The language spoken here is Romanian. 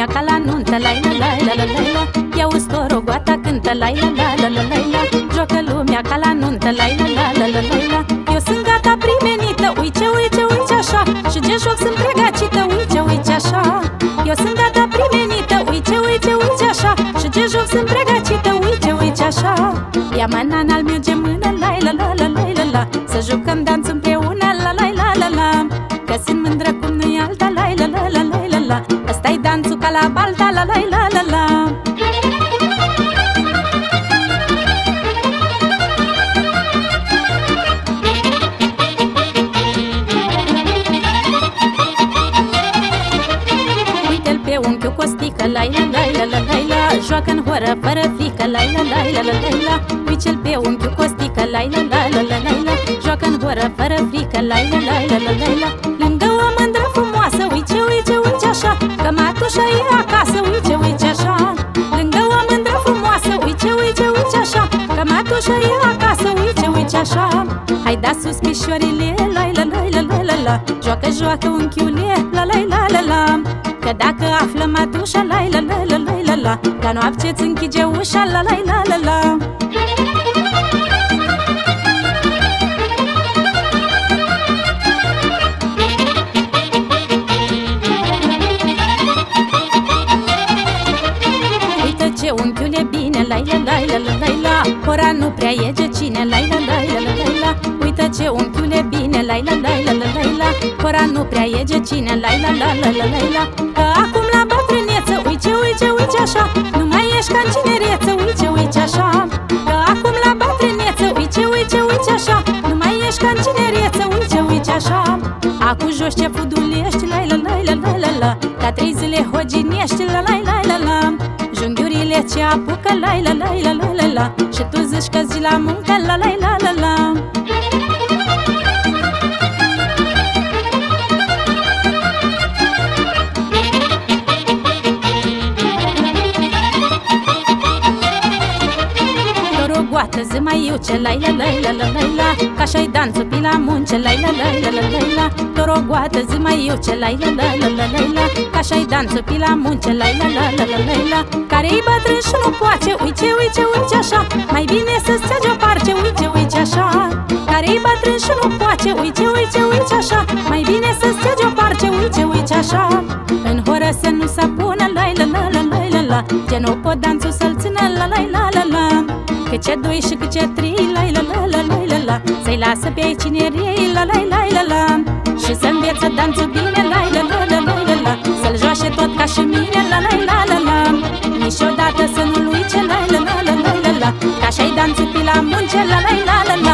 lumea ca la nuntă, la la la la la la la. I-auzi torogoata cântă, la la la la la la la. Joacă lumea ca la nuntă, la la la la la la la. Eu sunt gata primenită, uice, uice, uice așa. Și de joc sunt pregăcită, uice, uice așa. Eu sunt gata primenită, uice, uice, uice așa. Și de joc sunt pregăcită, uice, uice așa. Ia manan al meu ce mână, la la la la la la la. Să jucăm dans împreună, la la la la la. Că sunt mândră cum nu-i alta, la la la la la la la. Ăsta-i danțul ca la balta, la la la la la. Uite-l pe unchiul Costică, la la la la la la la. Joacă în horă fără frică, la la la la la la la. Uite-l pe unchiul Costică, la la la la la la la. Joacă în horă fără frică, la la la la la la la. Lângă o mândră frumoasă, uice, uice, uice așa. Că matușa e acasă, uice, uice așa. Lângă o mândră frumoasă, uice, uice, uice așa. Că matușa e acasă, uice, uice așa. Hai da sus pișorile, la la la la la la la. Joacă, joacă unchiule, la la la la la. Că dacă află matușa, la la la la la la la. La noapte ți închide ușa, la la la la la. Unchiule bine, la la la la la la la. Ora nu prea e de cine, la la la la la la la. Uită ce unchiule bine, la la la la la la la. Ora nu prea e de cine, la la la la la la la. Că acum la bătrâneță, uice, uice, uice așa. Nu mai ești ca în cinereță, uice, uice așa. Că acum la bătrâneță, uice, uice, uice așa. Nu mai ești ca în cinereță, uice, uice așa. Acu joci ce fudulești, la la la la la la la. Ca 3 zile hoginești, la la la la la. Junghiurile ce apucă, la la la la la la la. Și tu zici că zi la muncă, la la la la la. Torogoată zi mai iuce, la la la la la la la. Ca așa-i danțul pe la munce, la la la la la la la. Torogoată zi mai iuce, la la la la la la la. Ca așa-i danțul pe la munce, la la la la la la la. Care-i bătrân și nu poate, uice, uice, uice așa. Mai bine să-ți țegi o parce, uice, uice așa. Care-i bătrân și nu poate, uice, uice, uice așa. Mai bine să-ți țegi o parce, uice, uice așa. În horă să nu se pună, la la la la la la la. Ce nu pot danțul să-l țină, la la la la la. Că ce 2 și că ce 3, la la la la la la la. Să-i lasă pe ai cinerii, la la la la la. Și să înveță danțul bine, la la la la la la la. Să-l joace tot ca și mine, la la la la la. Niciodată să nu-l uice, la la la la la la la. Că așa-i danțul pe la munce, la la la la la.